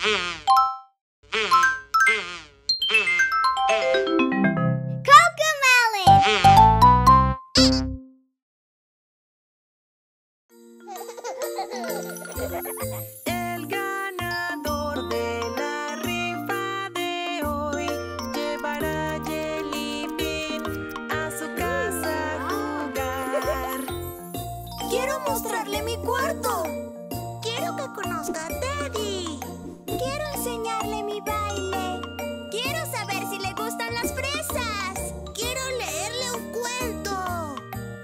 El ganador de la rifa de hoy llevará Jelly Bean a su casa a jugar. Quiero mostrarle mi cuarto. Quiero que conozca a Teddy. Quiero enseñarle mi baile. Quiero saber si le gustan las fresas. Quiero leerle un cuento.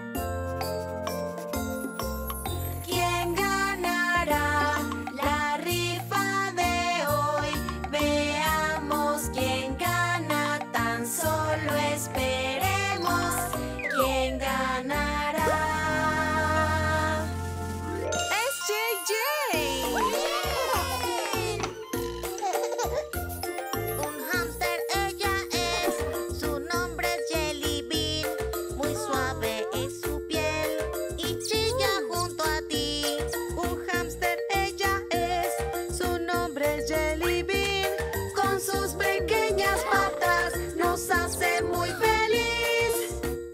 ¿Quién ganará la rifa de hoy? Veamos quién gana, tan solo esperemos. ¿Quién ganará? ¡Es JJ! Un hámster ella es. Su nombre es Jelly Bean. Muy suave es su piel y chilla junto a ti. Un hámster ella es, su nombre es Jelly Bean. Con sus pequeñas patas nos hace muy feliz.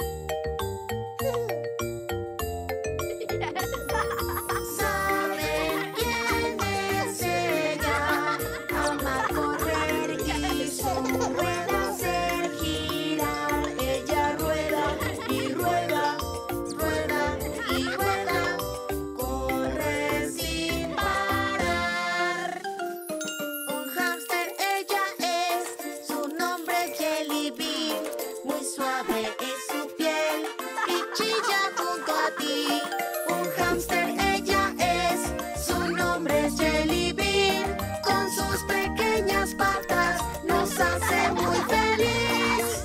¿Saben quién es ella? Ama correr y su rueda hacer girar. Ella rueda y rueda, rueda y rueda. Corre sin parar. Un hámster ella es. Su nombre es Jelly Bean. Muy suave es su piel y chilla junto a ti. Un hámster ella es, su nombre es Jelly Bean. Con sus pequeñas patas nos hace muy feliz.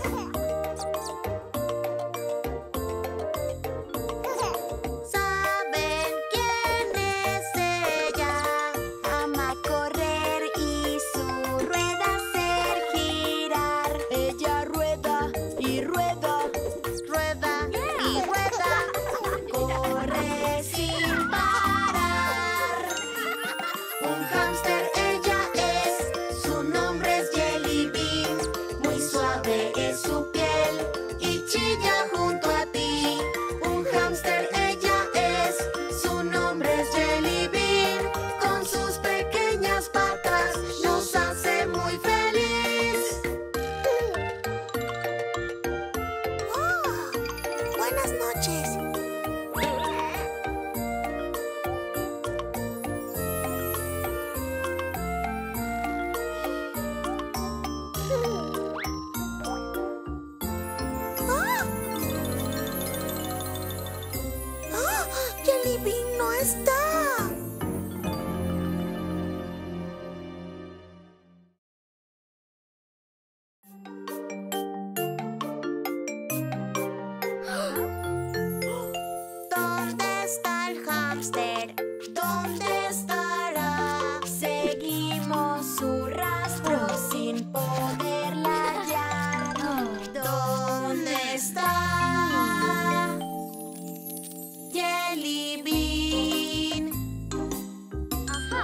¿Saben quién es ella? Ama correr y su rueda hacer girar. Ella rueda y rueda, Rueda y rueda. corre sin parar. Un hámster ella es, su nombre es Jelly Bean. Muy suave es su piel y chilla junto a ti. Un hámster ella es, su nombre es Jelly Bean. Con sus pequeñas patas nos hace muy feliz. Oh, buenas noches. Jelly Bean no está. ¿Dónde está el hámster? ¿Dónde estará? Seguimos su rastro sin poderla hallar. ¿Dónde está? Jelly Bean. Ajá.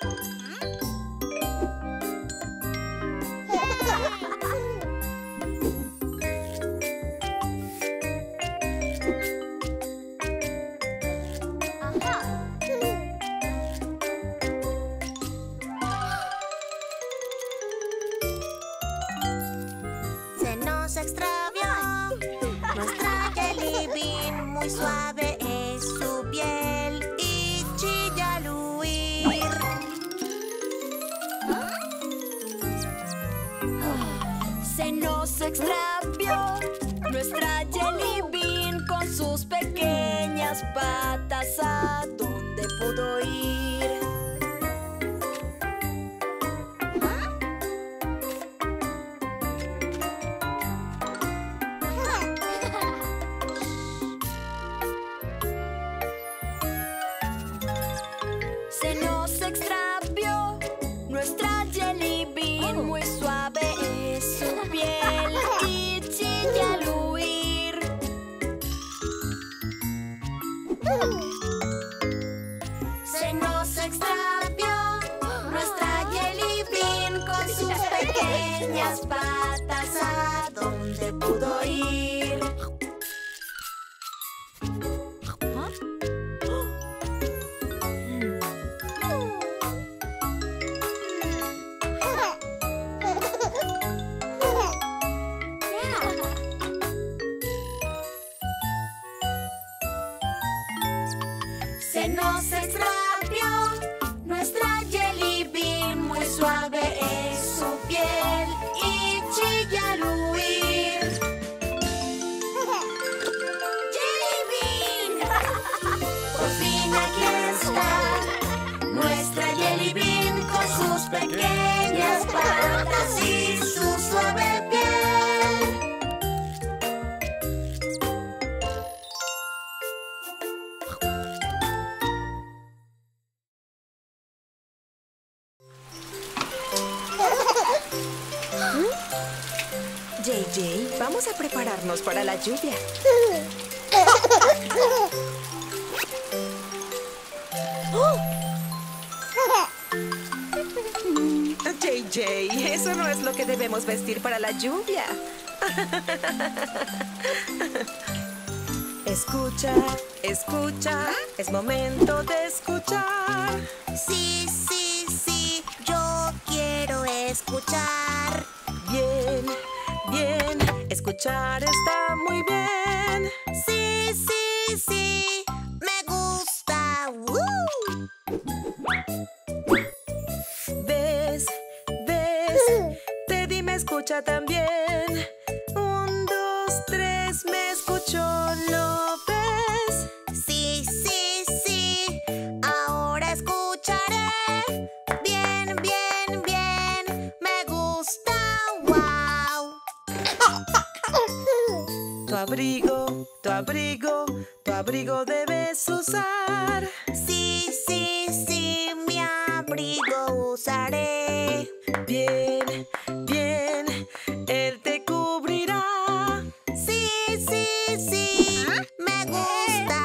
Se nos extravió nuestra Jelly Bean. Muy suave es su piel y chilla al huir. Se nos extravió nuestra Jelly Bean con sus pequeñas patas. ¿A dónde pudo ir? Se nos extravió nuestra Jelly Bean. Muy suave es su piel y chilla al huir. pequeñas patas, ¿a dónde pudo ir? Se nos extravió nuestra Jelly Bean, muy suave es su piel y chilla al huir. ¡Jelly Bean! Por fin aquí está nuestra Jelly Bean con sus pequeñas patas y su suave piel. JJ, vamos a prepararnos para la lluvia. JJ, eso no es lo que debemos vestir para la lluvia. Escucha, escucha, es momento de escuchar. Sí, sí, sí, yo quiero escuchar. Bien, bien, escuchar está muy bien. Sí, sí, sí, me gusta. ¿Ves? ¿Ves? Teddy me escucha también. 1, 2, 3, me escuchó, ¿lo ves? Sí, sí, sí, ahora escucharé. Bien, bien, bien, me gusta. Wow. Tu abrigo, tu abrigo, tu abrigo debes usar. Sí, sí, sí, mi abrigo usaré. Bien, bien, él te cubrirá. Sí, sí, sí, me gusta.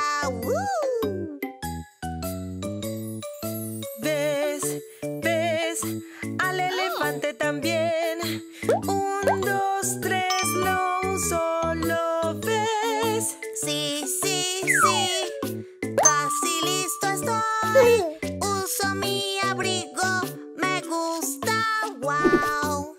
¿Ves? ¿Ves? Al elefante también. 1, 2, 3, lo uso, ¿lo ves? Sí, sí, sí, casi listo estoy. Uso mi abrigo, me gusta. Wow.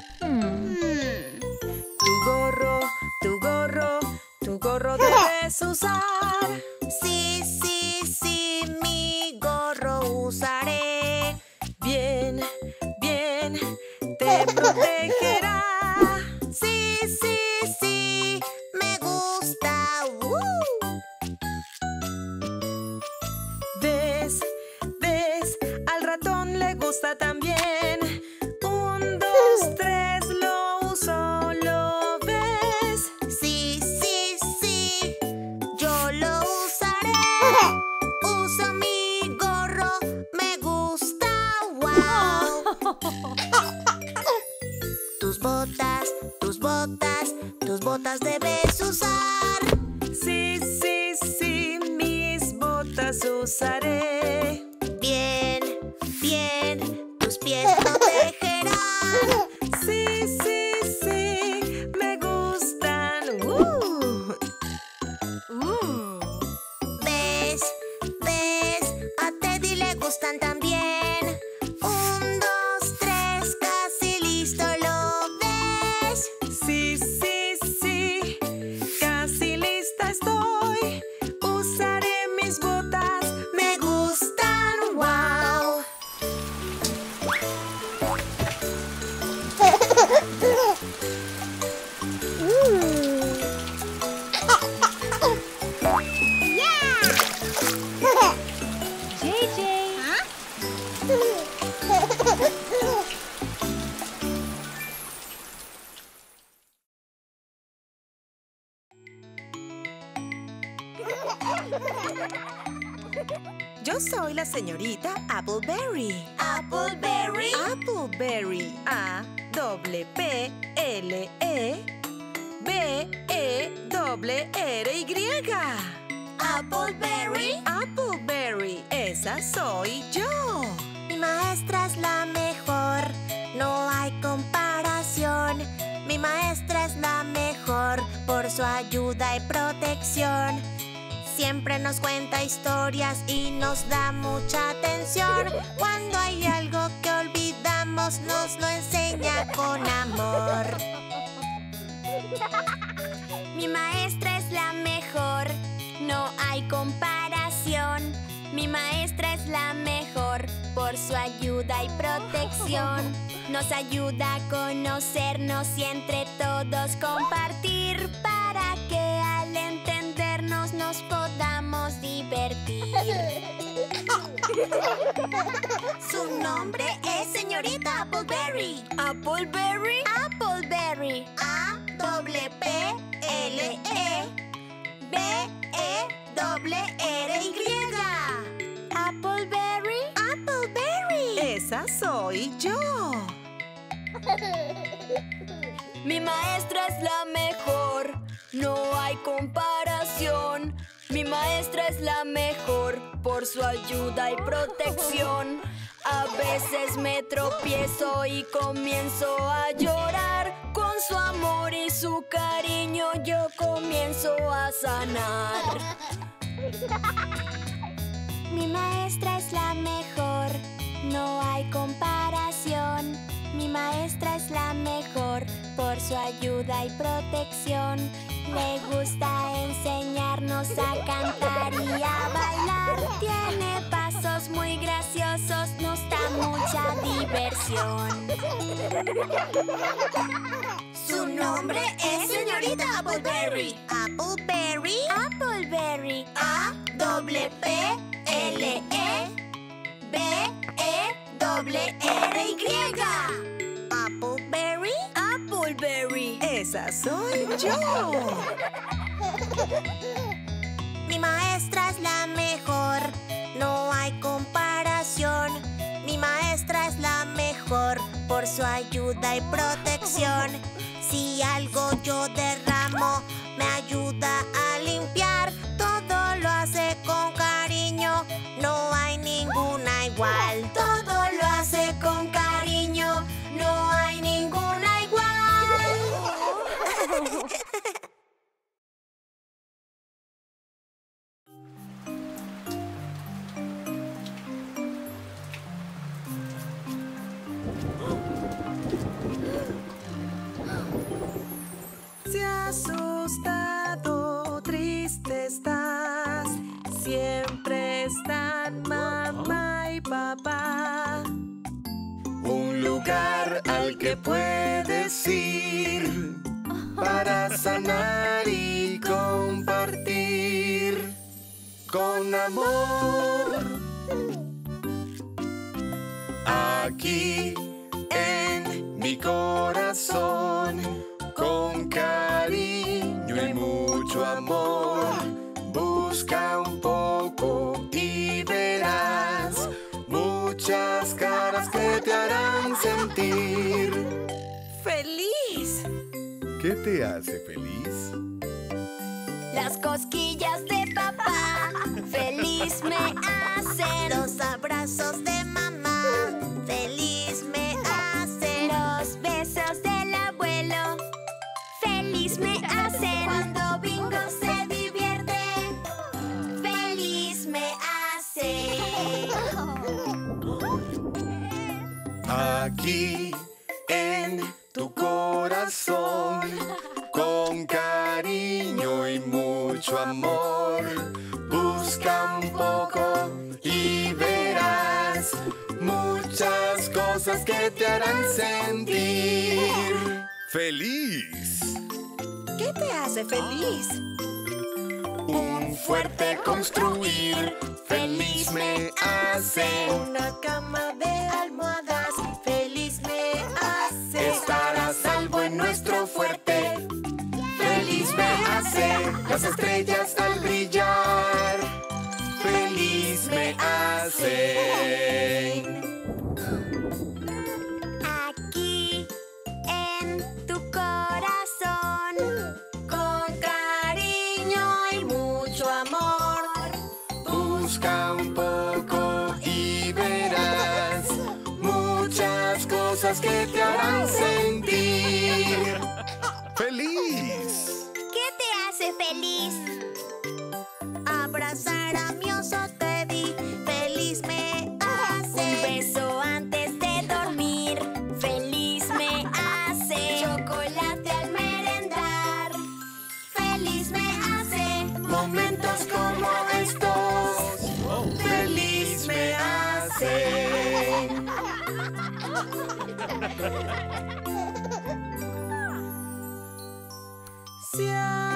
Tu gorro, tu gorro, tu gorro debes usar. Sí, sí, sí, mi gorro usaré. Bien, bien, te protegerá. Sí, sí, sí, me gusta. ¿Ves? ¿Ves? Al ratón le gusta también. 1, 2, 3, lo uso, ¿lo ves? Sí, sí, sí, yo lo usaré. Uso mi gorro, me gusta. Wow. Tus botas, tus botas, tus botas debes usar. Sí, sí, sí, mis botas usaré. Bien, bien, tus pies protegerán. Sí, sí, sí, me gustan. ¿Ves? ¿Ves? A Teddy le gustan también. 1, 2, 3, casi listo, ¿lo ves? Sí, sí, sí, casi lista estoy. Usaré mis botas, Me gustan, wow. Yo soy la señorita Appleberry. Appleberry. Appleberry. A-P-P-L-E-B-E-R-R-Y. Appleberry. Appleberry, esa soy yo. Mi maestra es la mejor, no hay comparación. su ayuda y protección. Siempre nos cuenta historias y nos da mucha atención. Cuando hay algo que olvidamos, nos lo enseña con amor. Mi maestra es la mejor, no hay comparación. Mi maestra es la mejor por su ayuda y protección. Nos ayuda a conocernos y entre todos compartir, para que al entendernos nos podamos divertir. Su nombre es señorita Appleberry. ¿Appleberry? Appleberry. A-P-P-L-E-B-E-R-R-Y. Appleberry. Appleberry. Esa soy yo. Mi maestra es la mejor, no hay comparación. Mi maestra es la mejor por su ayuda y protección. A veces me tropiezo y comienzo a llorar. Con su amor y su cariño yo comienzo a sanar. Mi maestra es la mejor, no hay comparación. Mi maestra es la mejor por su ayuda y protección. Le gusta enseñarnos a cantar y a bailar. Tiene pasos muy graciosos, nos da mucha diversión. Su nombre es señorita Appleberry. Appleberry. Appleberry. A-P-P-L-E-B-E-R-R-Y. Appleberry. Appleberry. Esa soy yo. Mi maestra es la mejor, no hay comparación. Mi maestra es la mejor por su ayuda y protección. Si algo yo derramo, me ayuda a limpiar. Todo lo hace con cariño, no hay ninguna igual. Todo lo hace con cariño, no hay ninguna igual. Si asustado, triste estás, siempre están mamá y papá. Un lugar al que puedes ir para sanar y compartir con amor. Aquí en mi corazón, con cariño y mucho amor, busca un poco y verás muchas caras que te harán sentir ¡Feliz! ¿Qué te hace feliz? Las cosquillas de papá feliz me hacen. Los abrazos de mamá feliz me hacen. Los besos del abuelo feliz me hacen. Cuando Bingo se divierte, feliz me hace. Aquí en tu corazón, con cariño y mucho amor, busca un poco y verás muchas cosas que te harán sentir feliz. ¿Qué te hace feliz? Un fuerte construir feliz me hace. Una cama de almohadas feliz me hace. Estar a salvo en nuestro fuerte feliz me hace. Las estrellas al brillar feliz me hacen. Aquí en tu corazón, con cariño y mucho amor, Busca un poco y verás muchas cosas que te harán sentir feliz. ¿qué te hace feliz. Abrazar a mi oso Teddy feliz me hace. Un beso antes de dormir, feliz me hace. Chocolate al merendar, feliz me hace. Momentos como estos, feliz me hacen. Si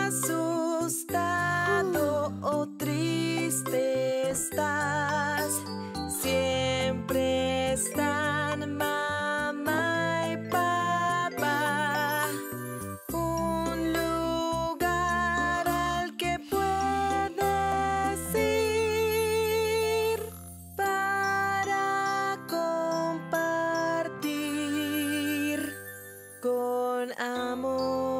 asustado o triste estás, siempre están mamá y papá. Un lugar al que puedes ir para compartir con amor.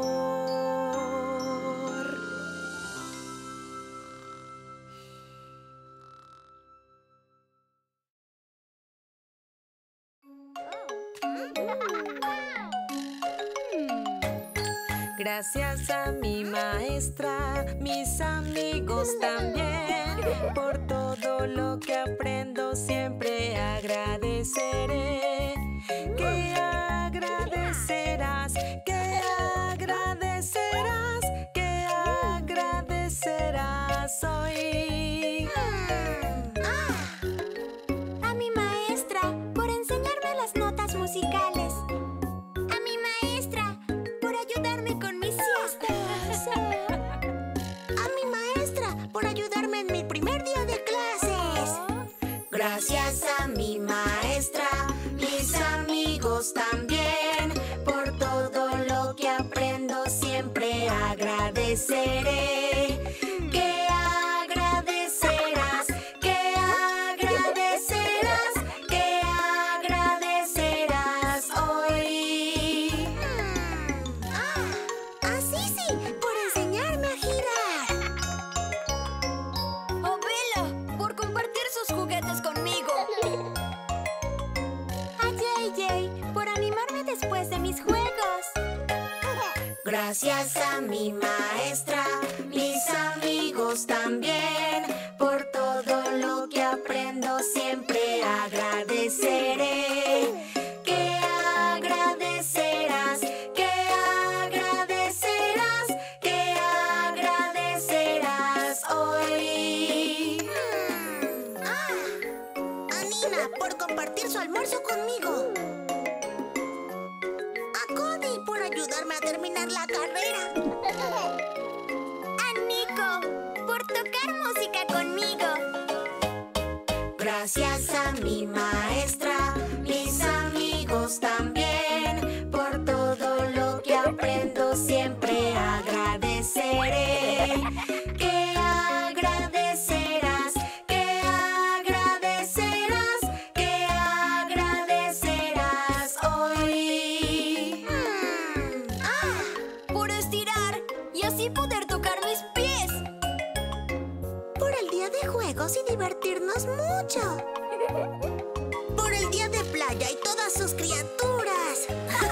Gracias a mi maestra, mis amigos también, por todo lo que aprendo siempre agradeceré. ¿Qué agradecerás? ¿Qué agradecerás? ¿Qué agradecerás hoy? A mi maestra por enseñarme las notas musicales. A mi maestra por ayudarme con mis siestas. A mi maestra por ayudarme en mi primer día de clases. Gracias a mi maestra, mis amigos también, por todo lo que aprendo siempre agradeceré. ¿Qué agradecerás? ¿Qué agradecerás? ¿Qué agradecerás hoy? Así sí, por enseñarme a girar. ¡Oh, Bella! Por compartir sus juguetes conmigo. A JJ por animarme después de mis juegos. Gracias a mi maestra, mis amigos también, por todo lo que aprendo siempre agradeceré. ¿Qué agradecerás? ¿Qué agradecerás? ¿Qué agradecerás hoy? A Nina por compartir su almuerzo conmigo. A Cody por ayudarme a terminar la carrera. A Nico por tocar música conmigo. Gracias a mi maestra, mis amigos también, por todo lo que aprendo siempre agradeceré. ¿Qué agradecerás? ¿Qué agradecerás? ¿Qué agradecerás hoy? Por estirar y así poder tocar mis pies. Por el día de juegos y divertirnos mucho. Por el día de playa y todas sus criaturas.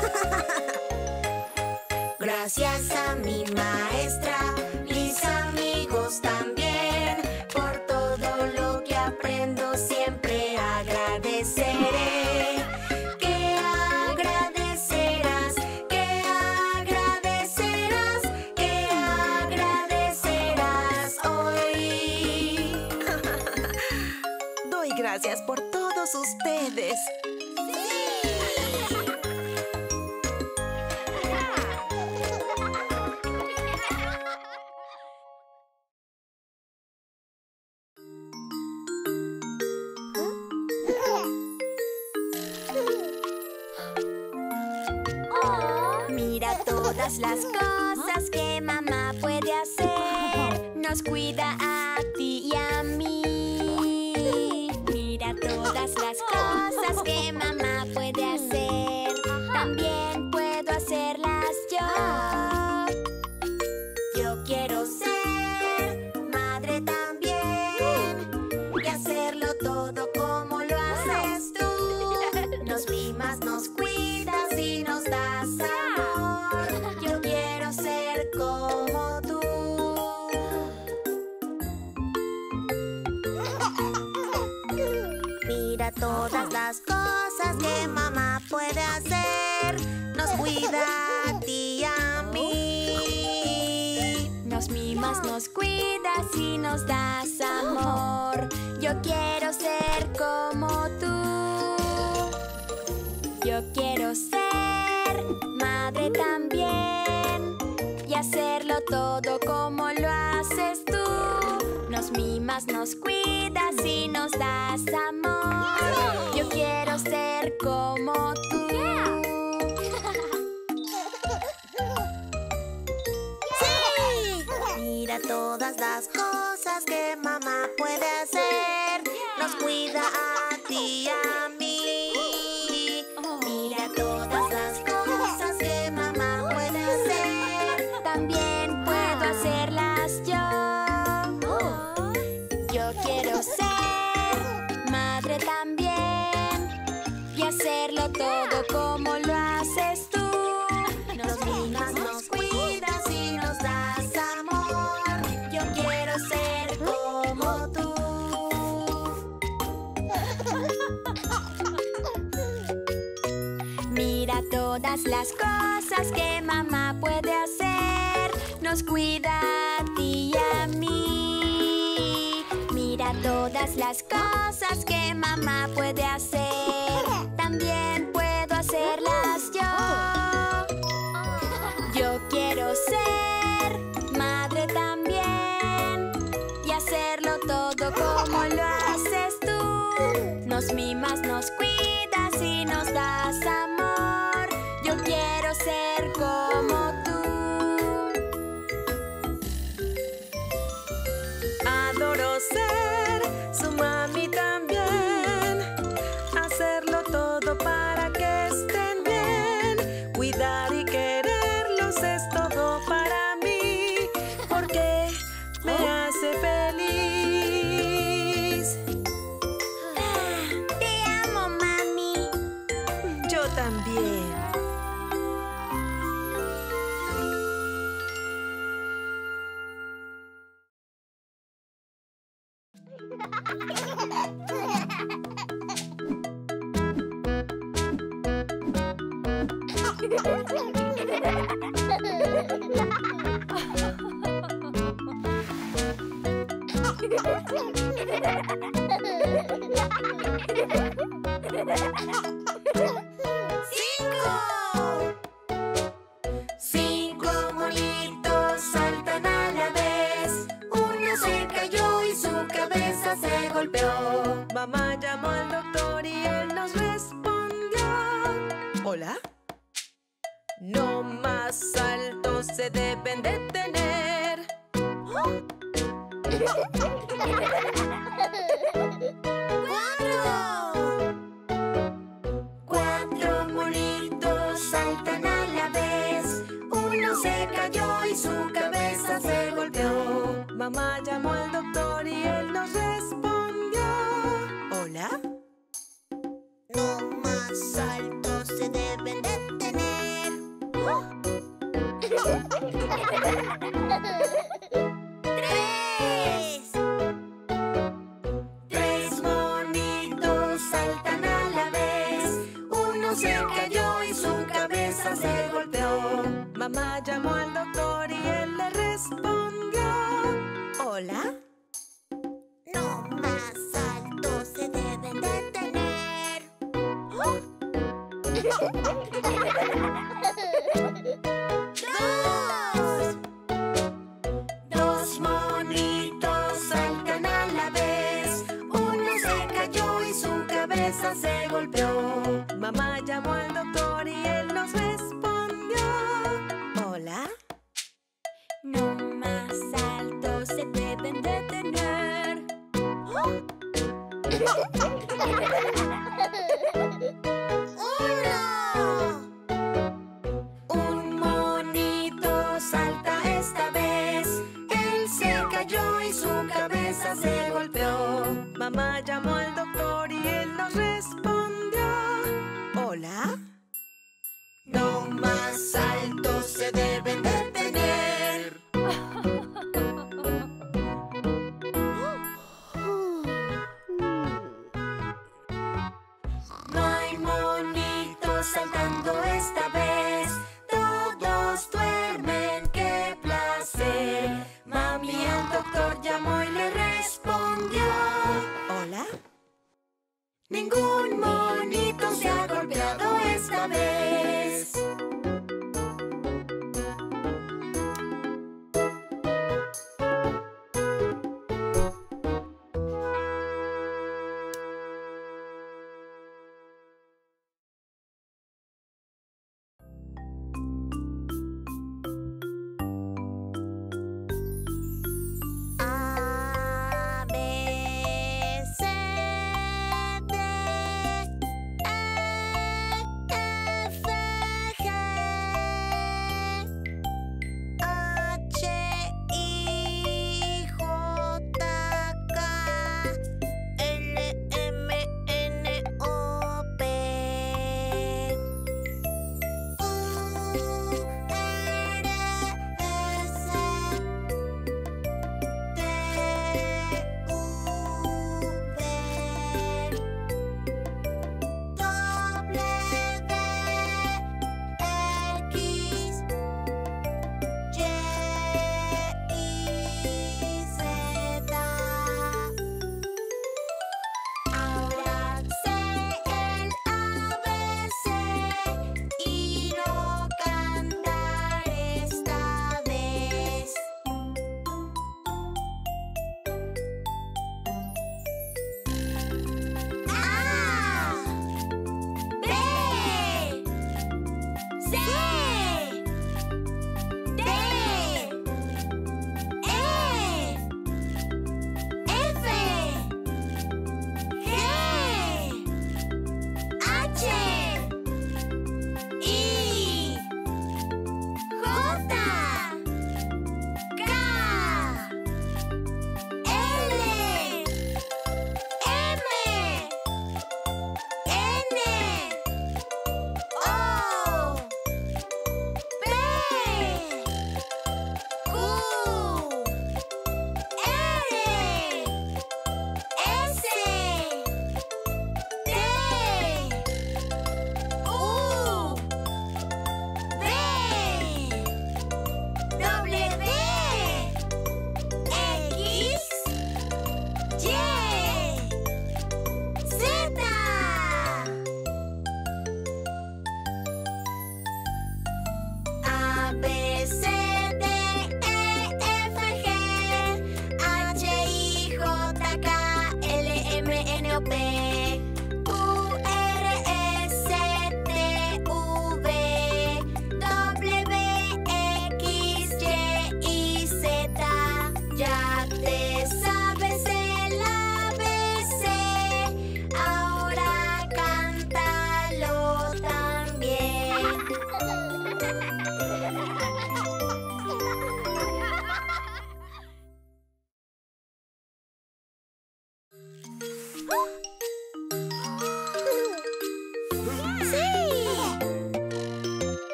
Gracias a mi maestra, mis amigos también, por todo lo que aprendo siempre agradeceré. ¿Qué agradecerás? ¿Qué agradecerás? ¿Qué agradecerás hoy? Doy gracias por todos ustedes. Mira todas las cosas que mamá puede hacer. Nos cuida a ti y a mí. Mira todas las cosas que mamá puede hacer. También puedo hacerlas yo. Yo quiero ser madre también y hacerlo todo como lo haces tú. Nos mimas, nos cuidas y nos das amor. Yo quiero ser como tú. todas las cosas que mamá puede hacer. Nos cuida a ti y a mí. Nos mimas, nos cuidas y nos das amor. Yo quiero ser como tú. Yo quiero ser madre también y hacerlo todo como lo haces tú. Nos mimas, nos cuidas y nos das amor. Yo quiero ser como tú. ¡Sí! Mira todas las cosas que mamá puede hacer. Nos cuida a ti y a mí. Mira todas las cosas que mamá puede hacer. También puedo hacerlas yo. Yo quiero ser madre también y hacerlo todo como lo haces tú. Nos mimas, nos cuidas y nos das amor. Yo quiero ser como tú. Mira todas las cosas que mamá puede hacer. Nos cuida a ti y a mí. Mira todas las cosas que mamá puede hacer. También puedo hacerlas yo. Yo quiero ser madre también y hacerlo todo como lo haces tú. Nos mimas, nos cuidas y nos das amor. Yo quiero ser como tú. Adoro ser su mami también. Hacerlo todo para que estén bien. Cuidar y quererlos es todo para mí, porque me hace feliz. Te amo, mami. Yo también. Cinco monitos saltan a la vez. Uno se cayó y su cabeza se golpeó. Mamá llamó al doctor y él nos respondió. ¿Hola? No más saltos se deben de tener. Cuatro monitos saltan a la vez. Uno se cayó y su cabeza se golpeó. Mamá llamó al doctor y él nos respondió. ¿Hola? No más saltos se deben de tener. Tres monitos saltan a la vez. Uno se cayó y su cabeza se golpeó. Mamá llamó al doctor y él le respondió. ¿Hola? No más saltos se deben de tener. Dos monitos saltan a la vez. Uno se cayó y su cabeza se golpeó. Mamá llamó al doctor y él nos respondió. ¿Hola? No más saltos se deben de tener. Un monito salta esta vez. Él se cayó y su cabeza se golpeó. Mamá llamó al doctor y él nos respondió. ¿Hola? No más saltos se deben de tener.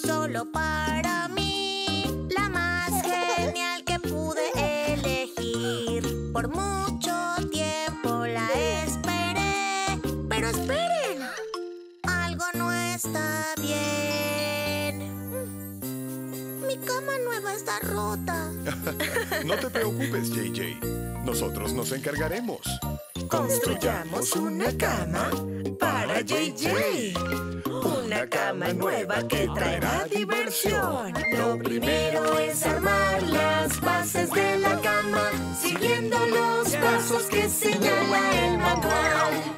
solo para mí, la más genial que pude elegir. Por mucho tiempo la esperé, pero esperen, algo no está bien. Mi cama nueva está rota. No te preocupes, JJ. Nosotros nos encargaremos. Construyamos una cama para JJ. Una cama nueva que traerá diversión. Lo primero es armar las bases de la cama, siguiendo los pasos que señala el manual.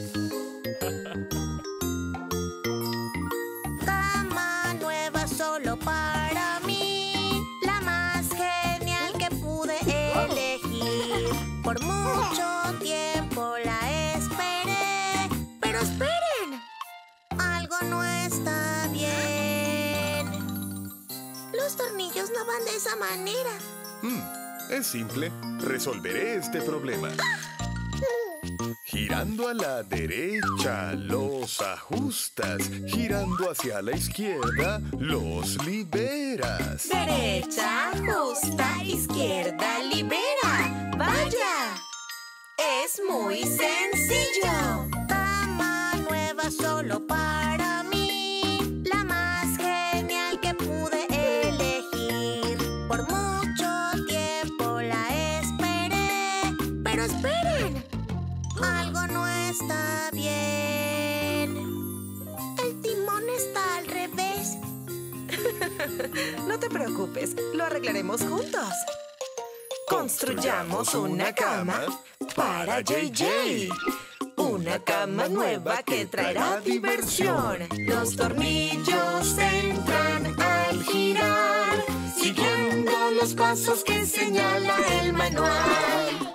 Cama nueva solo para mí, la más genial que pude elegir. Por mucho tiempo la esperé, pero esperen, algo no está bien. Los tornillos no van de esa manera. Es simple. Resolveré este problema. Girando a la derecha, los ajustas. Girando hacia la izquierda, los liberas. Derecha, ajusta, izquierda, libera. ¡Vaya! Es muy sencillo. Cama nueva solo para mí, la más genial que pude elegir. Por mucho tiempo la esperé, pero esperen, algo no está bien. El timón está al revés. No te preocupes, lo arreglaremos juntos. Construyamos una cama para JJ. Una cama nueva que traerá diversión. Los tornillos entran al girar, Siguiendo los pasos que señala el manual.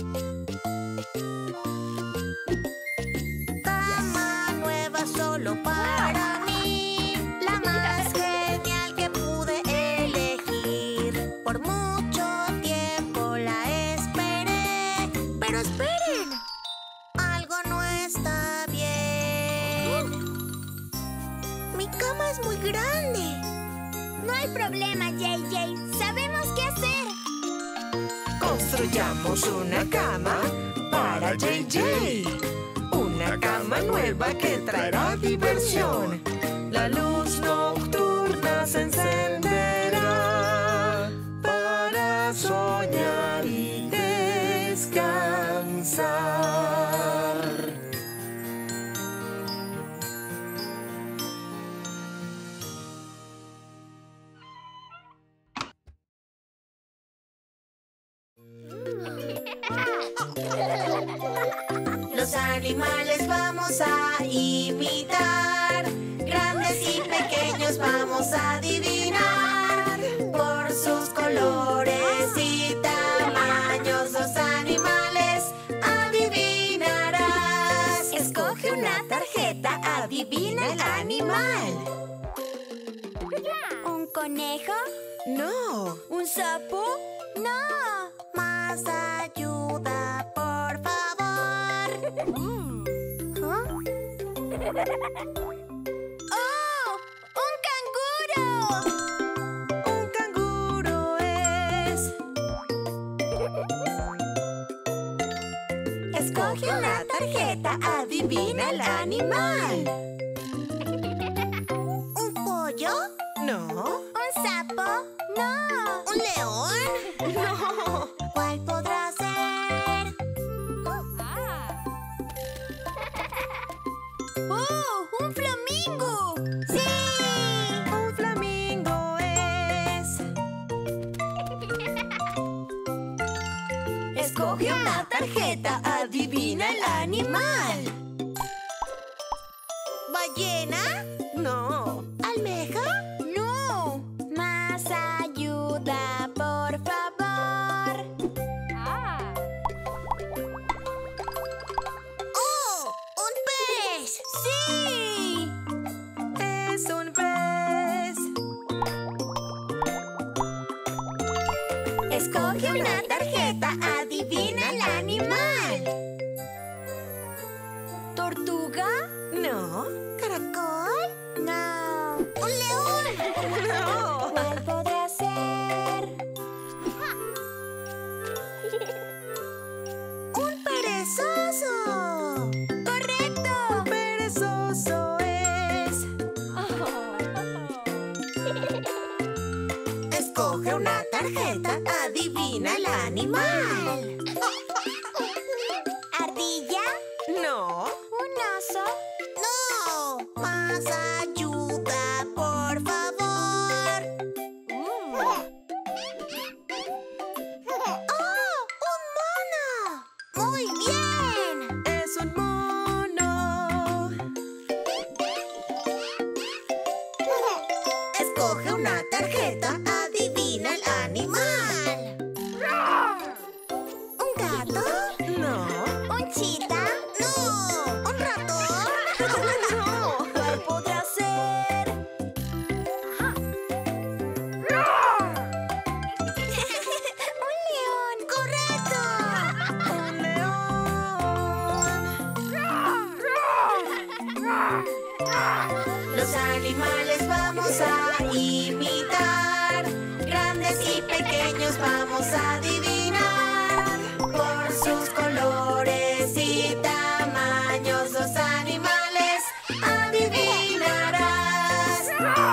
Cama nueva solo para mí, la más genial que pude elegir. Por mucho tiempo la esperé, pero esperen, algo no está bien. Mi cama es muy grande. No hay problema, JJ. Sabemos qué hacer. construyamos una cama para JJ. Una cama nueva que traerá diversión. La luz nocturna se encenderá para soñar y descansar. Los animales vamos a imitar, grandes y pequeños vamos a adivinar. Por sus colores y tamaños los animales adivinarás. Escoge una tarjeta, adivina el animal. ¿Un conejo? No. ¿Un sapo? No, más ayuda, por favor. ¡Oh! ¡Un canguro! Un canguro es. Escoge una tarjeta, adivina el animal. ¿Un pollo? No. ¿Un sapo? No. ¿Un león? No. ¿Cuál podrá ser? ¡Oh! ¡Un flamingo! ¡Sí! Un flamingo es. Escoge una tarjeta, adivina el animal. ¿Ballena? No. ¿Almeja? ¡No! Más ayuda, por favor. ¡Oh! ¡Un pez! ¡Sí! Es un pez. Escoge una tarjeta, adivina el animal. ¿Tortuga? No. ¿Caracol? No. ¿Un león? tarjeta, adivina el animal. ¿Ardilla? No. ¿Un oso? ¡No! ¡Más ayuda, por favor! ¡Oh! ¡Un mono! ¡Muy bien! Es un mono. Escoge una tarjeta, adivina el animal. ¿Un gato? No. ¿Un chita? ¡No! ¿Un ratón? ¿Cuál podrá ser? ¡Un león! ¡Correcto! Un león. Los animales vamos a imitar, grandes y pequeños vamos a adivinar. Por sus colores y tamaños, los animales adivinarás.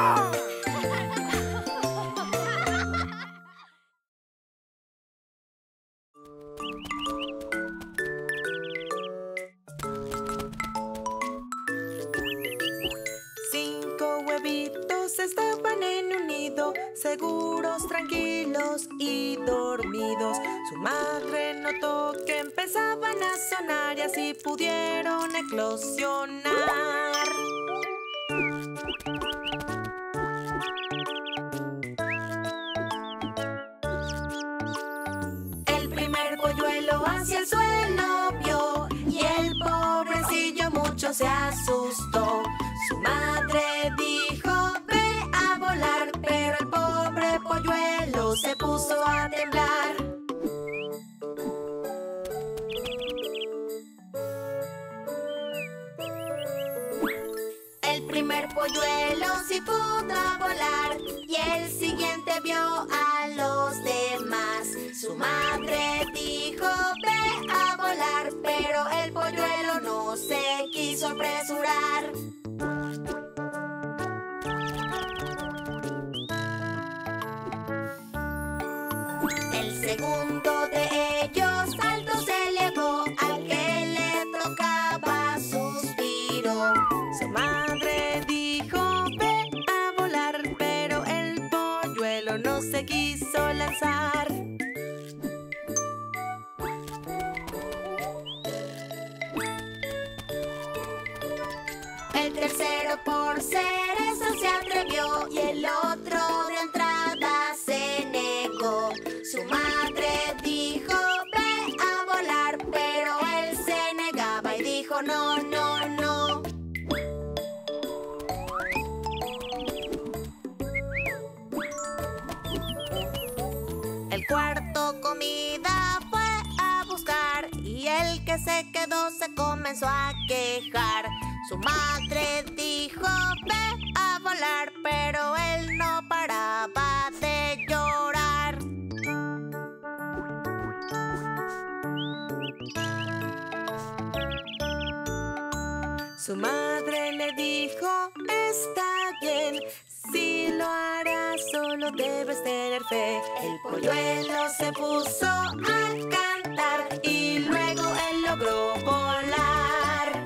Cinco huevitos estaban en un nido, seguros, tranquilos y dormidos. Su madre notó que empezaban a sonar y así pudieron eclosionar. El primer polluelo hacia el suelo vio y el pobrecillo mucho se asustó. Su madre dijo, ve a volar, pero el pobre polluelo se puso a temblar. El primer polluelo sí pudo volar y el siguiente vio a los demás. Su madre dijo, ve a volar, pero el polluelo no se quiso apresurar. El segundo de ellos alto se elevó, al que le tocaba suspiró. Su madre dijo, ve a volar, pero el polluelo no se quiso lanzar. El tercero por ser eso se atrevió y el otro de entrada se negó. Su madre dijo, ve a volar, pero él se negaba y dijo, no, no, no. El cuarto comida fue a buscar y el que se quedó se comenzó a quejar. Su madre dijo, ve a volar, pero él no paraba de llorar. Su madre le dijo, está bien, si lo harás solo debes tener fe. El polluelo se puso a cantar y luego él logró volar.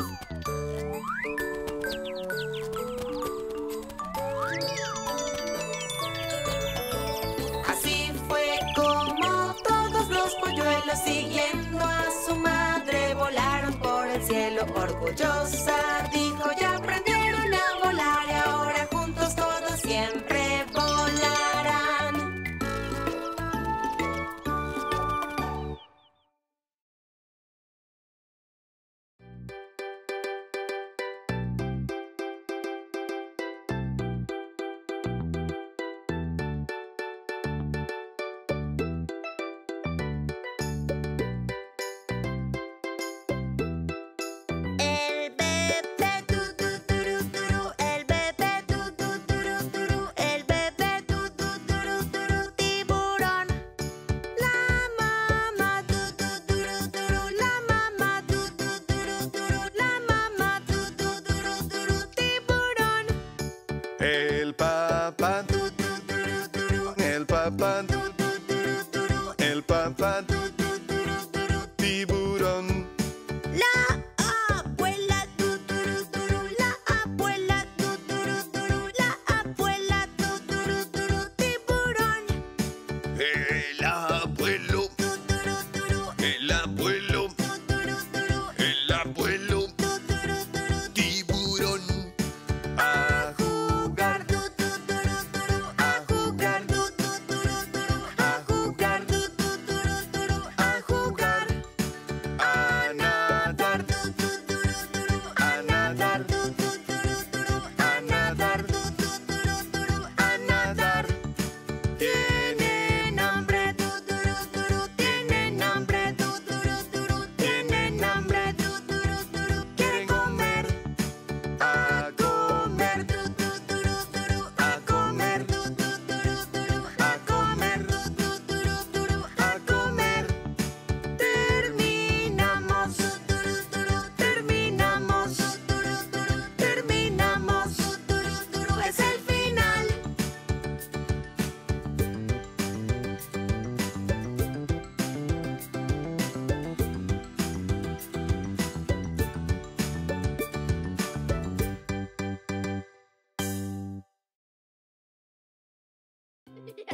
Así fue como todos los polluelos, siguiendo a su madre, volaron por el cielo. Orgullosa dijo, ya aprendieron a volar y ahora juntos todos siempre volarán. El bebé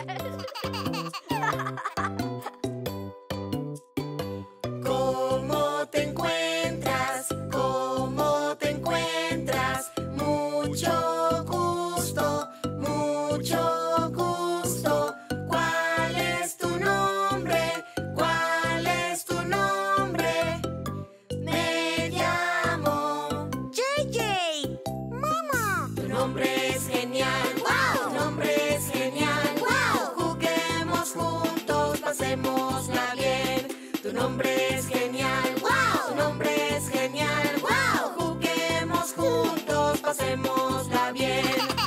¿Cómo te encuentras? ¿Cómo te encuentras? Mucho gusto, mucho gusto. ¿Cuál es tu nombre? ¿Cuál es tu nombre? Me llamo JJ. Momo. Tu nombre es genial. ¡Wow! Tu nombre es genial. ¡Wow! Juguemos juntos, pasémosla bien. Tu nombre es genial. ¡Wow! Tu nombre es genial. ¡Wow! Juguemos juntos, pasémosla bien.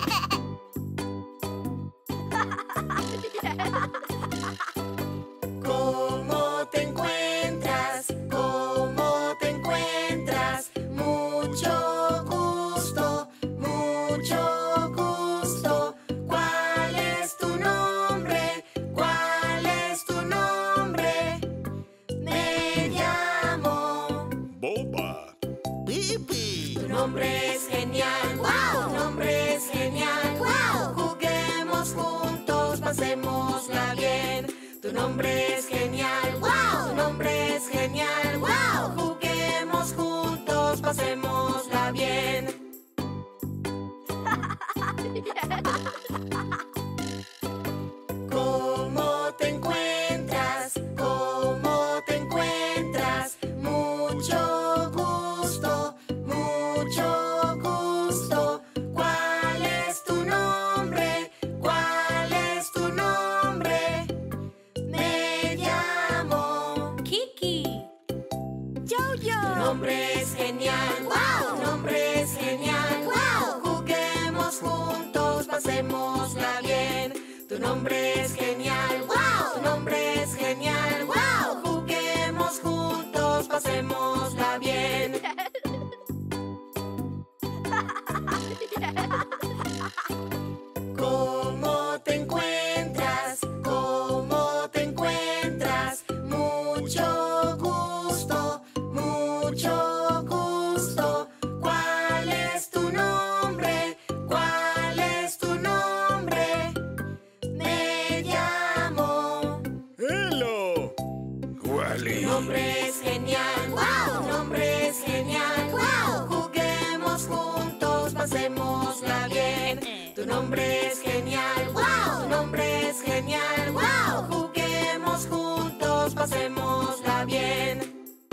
¿Cómo te encuentras? ¿Cómo te encuentras? Mucho gusto, mucho gusto. ¿Cuál es tu nombre? ¿Cuál es tu nombre? Me llamo Boba. Pipi. Tu nombre es genial. ¡Wow! Tu nombre es genial. ¡Wow! Juguemos juntos, pasémosla bien. Tu nombre es genial. ¡Wow! Tu nombre es genial. ¡Wow! Juguemos juntos, pasémosla bien. ¿Cómo te encuentras? ¿Cómo te encuentras? Mucho gusto, mucho gusto. ¿Cuál es tu nombre? ¿Cuál es tu nombre? Me llamo Kiki. Tu Jojo. nombre es genial. ¡Wow! Tu nombre es genial. ¡Wow! Juguemos juntos, pasémosla bien. Tu nombre es genial. ¡Wow! Tu nombre es genial. ¡Wow! Juguemos juntos, pasémosla bien. ¿Cómo te encuentras? ¿Cómo te encuentras? Mucho gusto, mucho gusto. ¿Cuál es tu nombre? ¿Cuál es tu nombre? Me llamo ¡Hello! Wally. Tu nombre es genial. ¡Wow! Tu nombre es genial. ¡Wow! Juguemos juntos, pasémosla bien. Tu nombre es genial. ¡Wow! Tu nombre es genial. ¡Wow! Juguemos juntos, pasémosla bien.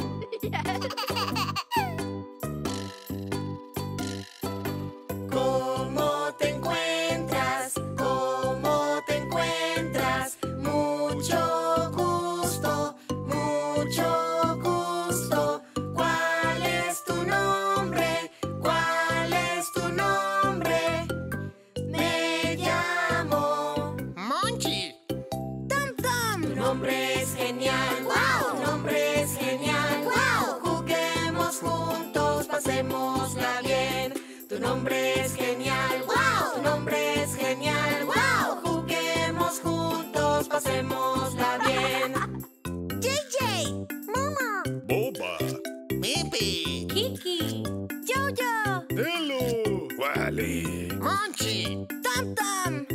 ¿Cómo te encuentras? ¿Cómo te encuentras? Mucho gusto, mucho gusto. ¿Cuál es tu nombre? ¿Cuál es tu nombre? Me llamo Monchi. Tu nombre es genial. ¡Wow! Tu nombre es genial. ¡Wow! Juguemos juntos, pasémosla bien. Tu nombre es genial. ¡Wow! Tu nombre es genial. Juguemos juntos, pasémosla bien. JJ. Momo. Boba. Pipi. Kiki. Jojo. ¡Hello! Wally. Monchi. Tom Tom.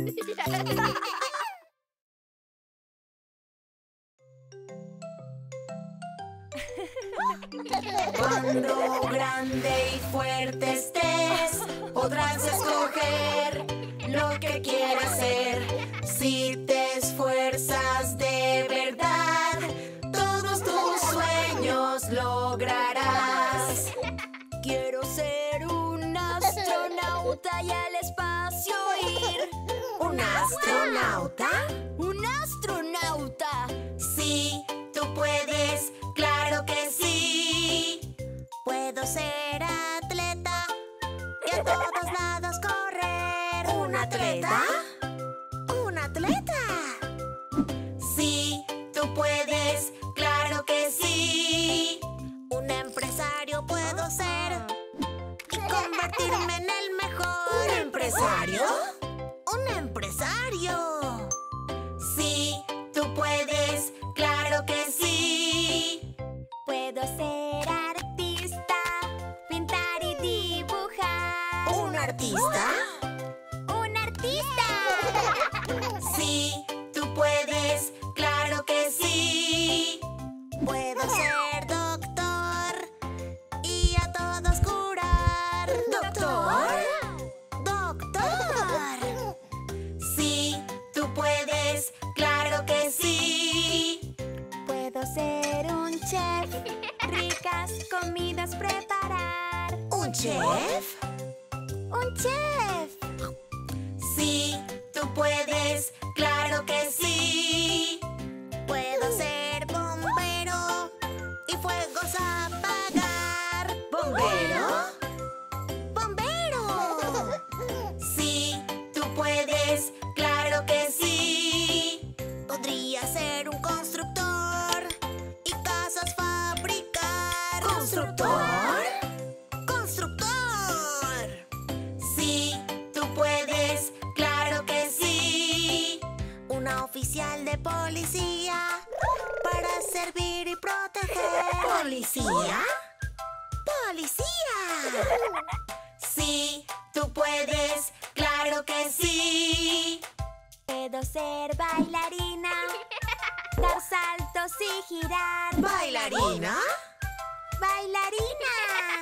Cuando grande y fuerte estés, podrás escoger lo que quieras ser. Si te esfuerzas de verdad, todos tus sueños lograrás. Quiero ser un astronauta y al espacio ir. ¿Un astronauta? ¡Un astronauta! Sí, tú puedes, claro que sí. Puedo ser atleta y a todos lados correr. ¿Un atleta? ¡Un atleta! Sí, tú puedes, claro que sí. Un empresario puedo ser y convertirme en el mejor. ¿Un empresario? ¡Un empresario! Sí, tú puedes, claro que sí. Puedo ser artista, pintar y dibujar. ¿Un artista? ¡Un artista! Sí, chef? ¡Un chef! Sí, tú puedes, claro que sí. Puedo ser bombero y fuegos apagar. ¿Bombero? ¡Bombero! Sí, tú puedes, claro que sí. Podría ser un constructor y casas fabricar. ¿Constructor? ¡Constructor! Sí, tú puedes, claro que sí. Una oficial de policía para servir y proteger. ¿Policía? ¡Policía! Sí, tú puedes, claro que sí. Puedo ser bailarina, dar saltos y girar. ¿Bailarina? ¡Bailarina!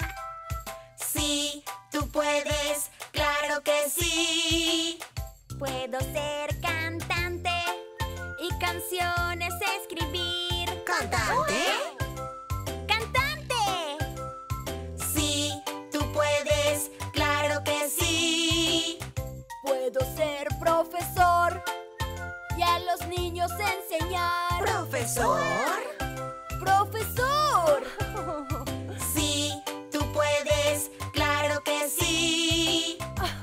Sí, tú puedes, claro que sí. Puedo ser cantante y canciones escribir. ¿Cantante? ¡Cantante! Sí, tú puedes, claro que sí. Puedo ser profesor y a los niños enseñar. ¿Profesor? ¡Profesor! Sí, tú puedes, claro que sí.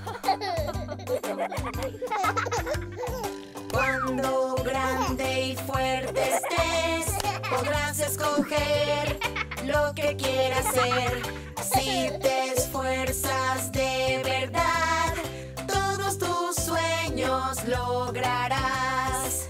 Cuando grande y fuerte estés, podrás escoger lo que quieras ser. Si te esfuerzas de verdad, todos tus sueños lograrás.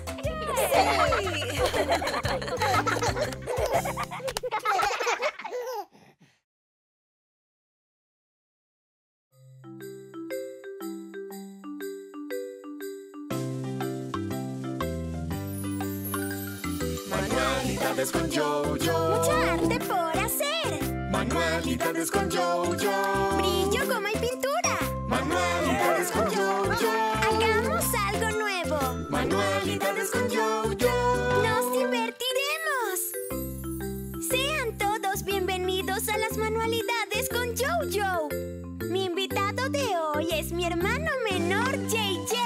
Manualidades con Jojo. ¡Mucha arte por hacer! Manualidades con Jojo. ¡Brillo, goma y pintura! Manualidades con Jojo. ¡Hagamos algo nuevo! Manualidades con Jojo. ¡Nos divertiremos! Sean todos bienvenidos a las manualidades con Jojo. Mi invitado de hoy es mi hermano menor, JJ.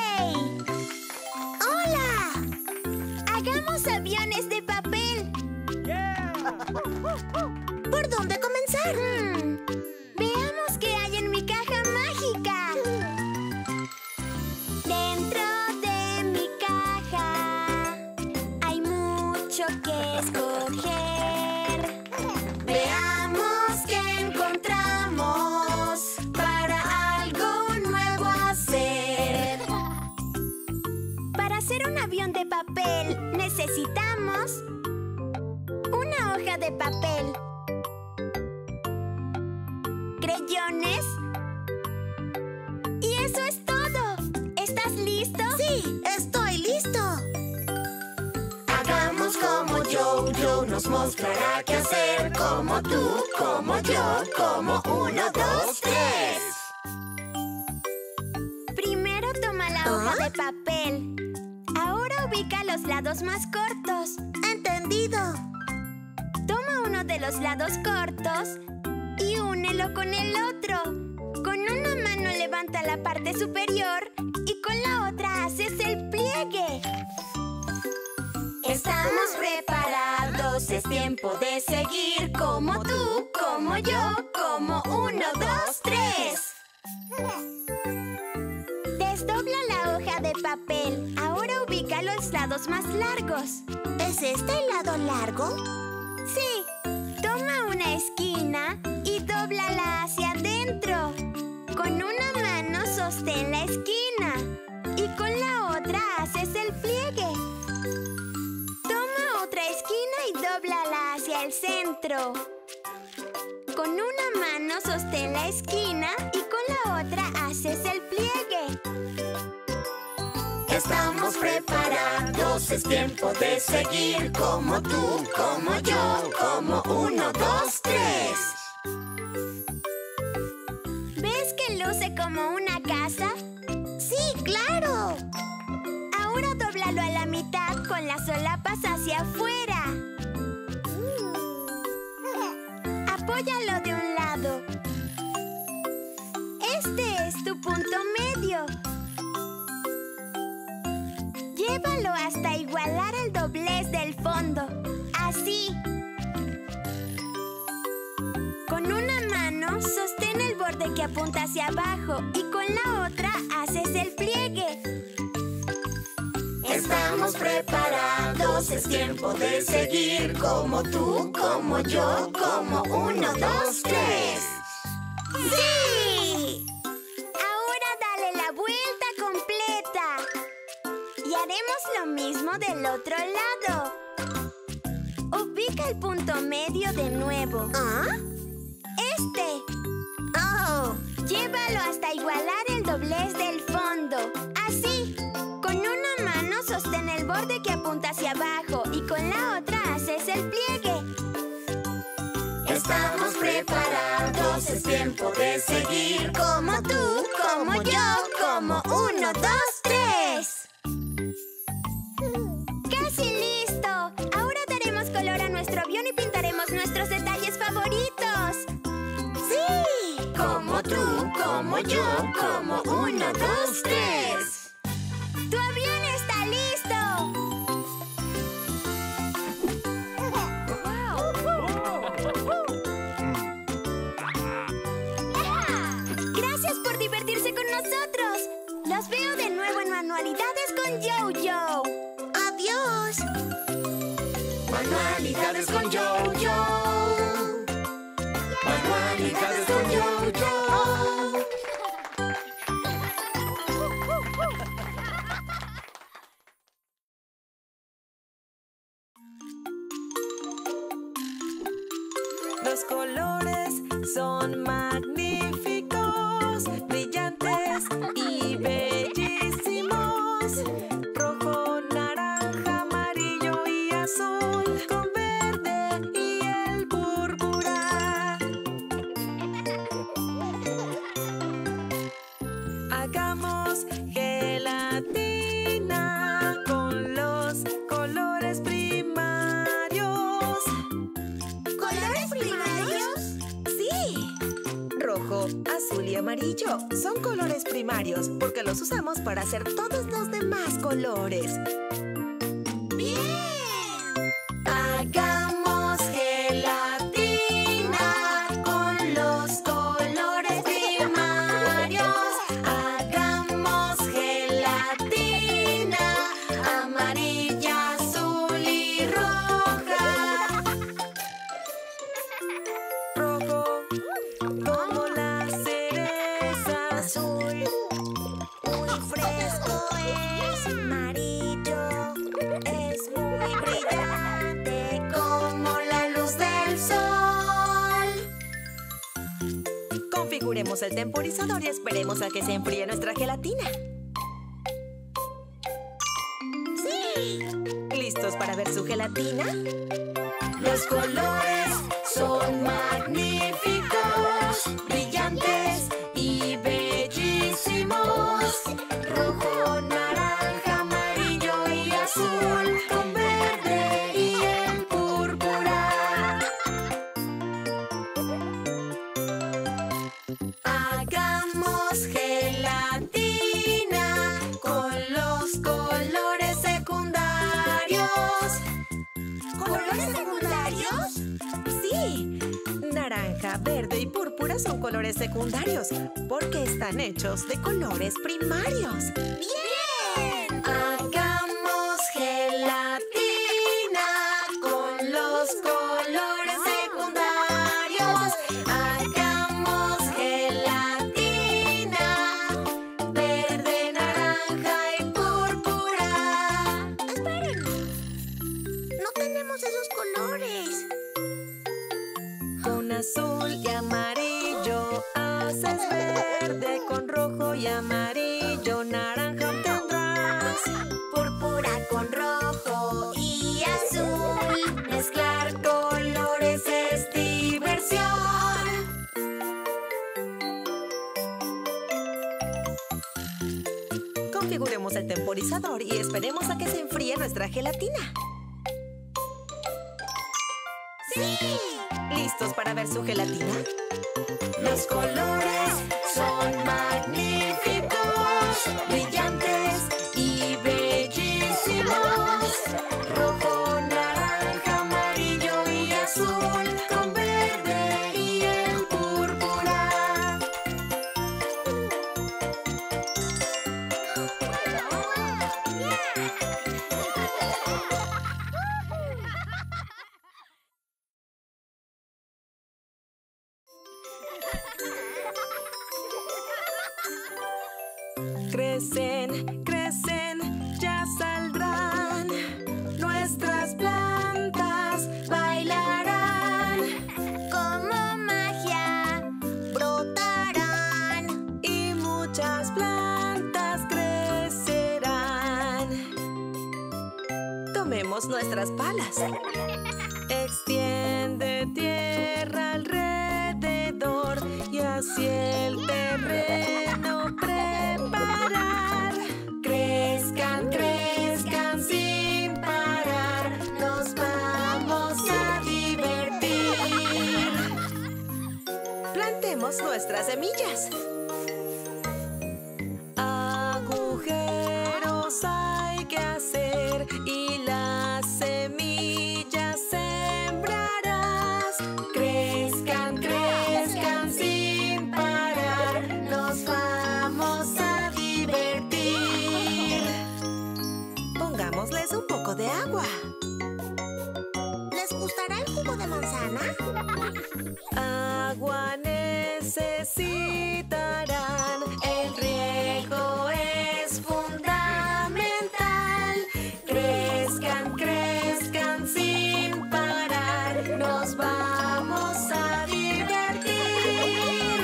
¡Hola! ¡Hagamos aviones de papel! ¿Por dónde comenzar? Veamos qué hay en mi caja mágica. Dentro de mi caja hay mucho que escoger. Veamos qué encontramos para algo nuevo hacer. Para hacer un avión de papel necesitamos una hoja de papel, creyones y eso es todo. ¿Estás listo? Sí, estoy listo. Hagamos como Jojo nos mostrará qué hacer. Como tú, como yo, como 1, 2, 3. Primero toma la hoja de papel. Ahora ubica los lados más cortos. Entendido. Toma uno de los lados cortos y únelo con el otro. Con una mano levanta la parte superior y con la otra haces el pliegue. Estamos preparados, es tiempo de seguir. Como tú, como yo, como 1, 2, 3. Desdobla la hoja de papel. Ahora ubica los lados más largos. ¿Es este el lado largo? Sí. Toma una esquina y dóblala hacia adentro. Con una mano sostén la esquina y con la otra haces el pliegue. Toma otra esquina y dóblala hacia el centro. Con una mano sostén la esquina y con la otra haces el pliegue. Estamos preparados, es tiempo de seguir. Como tú, como yo, como 1, 2, 3. ¿Ves que luce como una casa? ¡Sí, claro! Ahora dóblalo a la mitad con las solapas hacia afuera. Apóyalo de un lado Este es tu punto medio. Llévalo hasta igualar el doblez del fondo. Así. Con una mano sostén el borde que apunta hacia abajo y con la otra haces el pliegue. Estamos preparados, es tiempo de seguir. Como tú, como yo, como 1, 2, 3. ¡Sí! Ahora dale la vuelta completa. Y haremos lo mismo del otro lado. Ubica el punto medio de nuevo. ¿Ah? Este. ¡Oh! Llévalo hasta igualar el doblez del fondo. Así. Con una mano sostén el borde que apunta hacia abajo y con la otra haces el pliegue. Estamos preparados, es tiempo de seguir. Como tú, como yo, como 1, 2, 3. ¡Casi listo! Ahora daremos color a nuestro avión y pintaremos nuestros detalles favoritos. ¡Sí! Como tú, como yo, como 1, 2, 3. ¡Tu avión está listo! ¡Gracias por divertirse con nosotros! Los veo de nuevo en Manualidades con Yo-Yo. ¡Adiós! Manualidades con Yo-Yo. Manualidades con Yo-Yo. Los colores son magníficos, brillantes y bellísimos. Rojo, naranja, amarillo y azul, con verde y el púrpura. Hagamos gelatina con los colores primarios. ¿Colores primarios? Sí. Rojo, azul y amarillo son colores primarios porque los usamos para hacer todos los demás colores. ¡Bien! Hagamos gelatina con los colores primarios. Hagamos gelatina amarilla, azul y roja. Rojo, como la cereza. Azul, muy fresco es. Amarillo, es muy brillante. Como la luz del sol. Configuremos el temporizador y esperemos a que se enfríe nuestra gelatina. ¡Sí! ¿Listos para ver su gelatina? Los colores son magníficos, brillantes y bellísimos. Rojo, naranja, amarillo y azul, con verde y el púrpura. Hagamos gelatina con los colores secundarios. ¿Colores secundarios? Sí. Naranja, verde y púrpura son colores secundarios porque están hechos de colores primarios. ¡Bien! Hagamos gelatina con los colores secundarios. Hagamos gelatina verde, naranja y púrpura. Esperen. No tenemos esos colores. Con azul y amarillo haces verde, con rojo y amarillo naranja obtendrás. Púrpura con rojo y azul. Mezclar colores es diversión. Configuremos el temporizador y esperemos a que se enfríe nuestra gelatina. ¡Sí! ¿Listos para ver su gelatina? Los colores son Crecen, crecen, ya saldrán. Nuestras plantas bailarán. Como magia, brotarán. Y muchas plantas crecerán. Tomemos nuestras palas. Extiende tierra alrededor y así el terreno preparar. Crezcan, crezcan sin parar. Nos vamos a divertir. Plantemos nuestras semillas. Agujeros hay que hacer y las semillas sembrarás. Crezcan, crezcan sin parar. Nos vamos a divertir. Pongámosles un poco de agua. ¿Les gustará el jugo de manzana? Agua necesitarán. El riego es fundamental. Crezcan, crezcan sin parar. Nos vamos a divertir.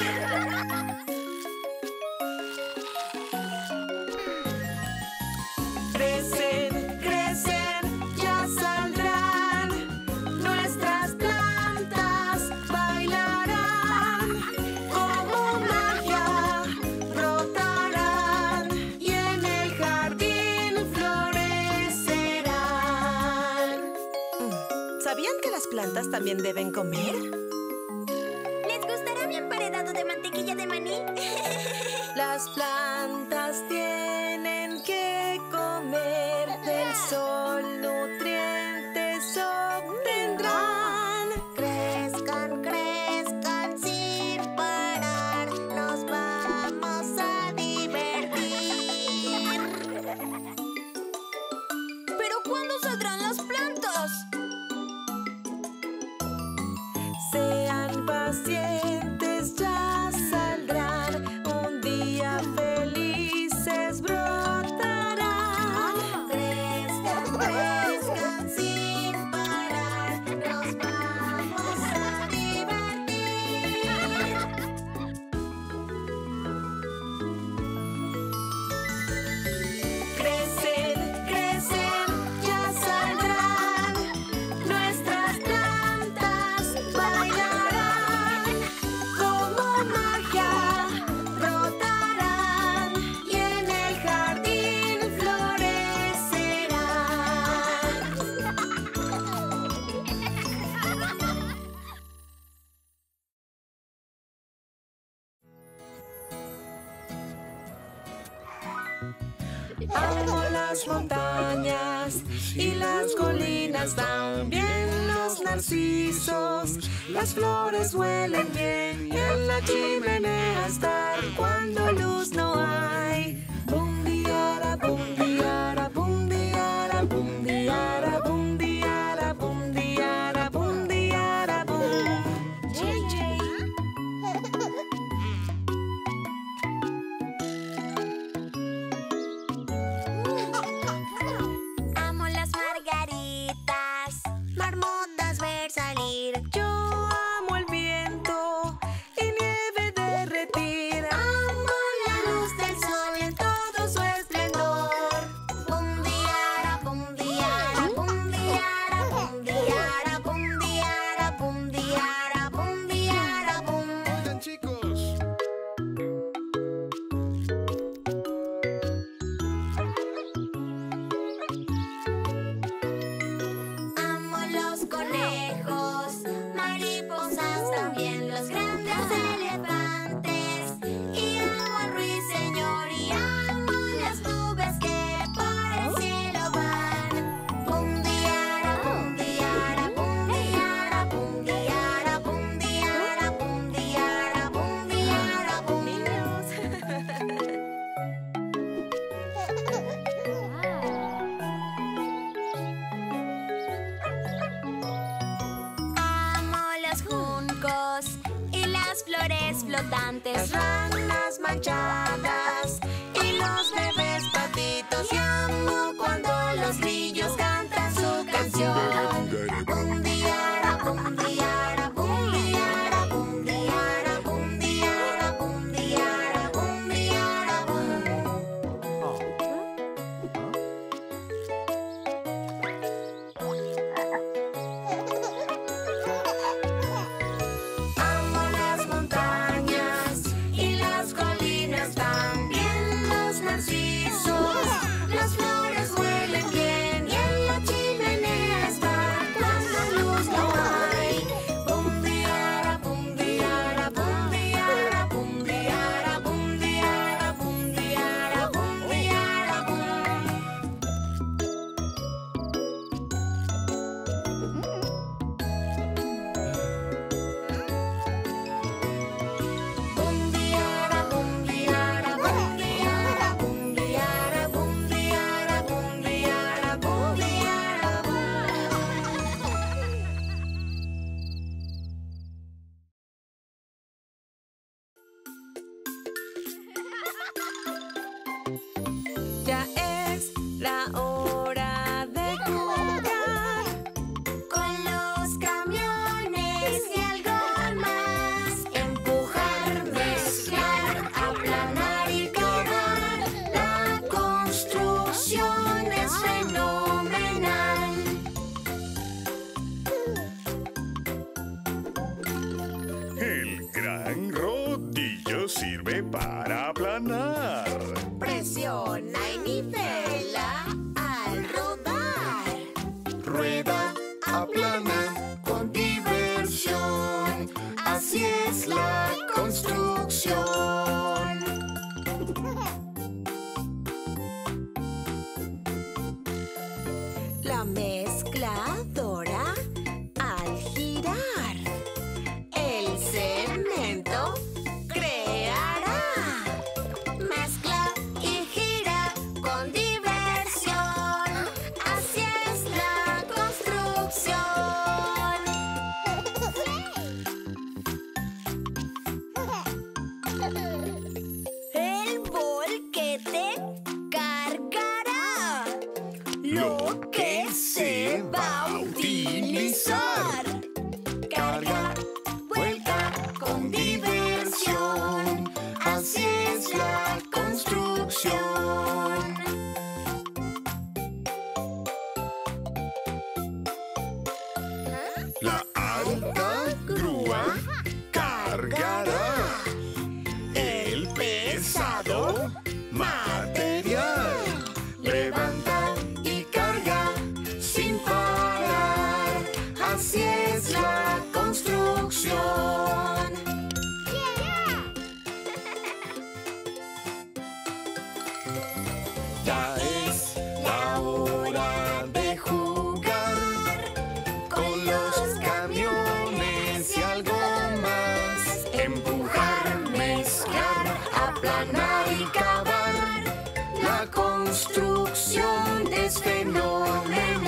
Crecen, crecen, ya saldrán. Nuestras plantas bailarán. Como magia brotarán. Y en el jardín florecerán. ¿Sabían que las plantas también deben comer? ¿Les gustará mi emparedado de mantequilla de maní? Las plantas tienen que comer. Del sol nutrientes obtendrán. Crezcan, crezcan sin parar. Nos vamos a divertir. ¿Pero cuándo saldrán las plantas? Sean pacientes, ya saldrán. Un día felices brotarán. Crezcan, crezcan sin parar. Nos vamos a divertir. Crecen, crecen, ya saldrán. Nuestras plantas bailarán. Como magia brotarán. Y en el jardín florecerán. Amo las montañas y las colinas, también los narcisos. Las flores huelen bien y en la chimenea estar cuando luz no hay. Bundiara, bundiara, bundiara, bundiara, bundiara, bundiara, bundiara, bum. Amo las margaritas, marmotas ver salir. Yo amo el viento y nieve derretir. Amo la luz del sol en todo su esplendor. Bundiara, bundiara, bundiara, bundiara, bundiara, bundiara, bundiara, bum. Oigan, chicos. Amo los conejos, mariposas, también los grandes elefantes. Y amo al ruiseñor y amo las nubes que por el cielo van. Bundiara, bundiara, bundiara, bundiara, bundiara, bundiara, bundiara, bum. Amo los juncos y las flores flotantes. Las ranas manchadas y sirve para aplanar. Presiona y nivela al rodar. Rueda, aplana con diversión. Así es la construcción. La mezcladora al girar el cemento creará. Mezcla y gira con diversión. Así es la construcción. El volquete cargará Lo que se va a utilizar. Carga, vuelta con diversión. Así es la construcción. La alta grúa cargará el pesado material. Levanta y carga sin parar. Así es la construcción. Ya es la hora de jugar con los camiones y algo más. Empujar, mezclar, aplanar y cavar. La construcción es fenomenal.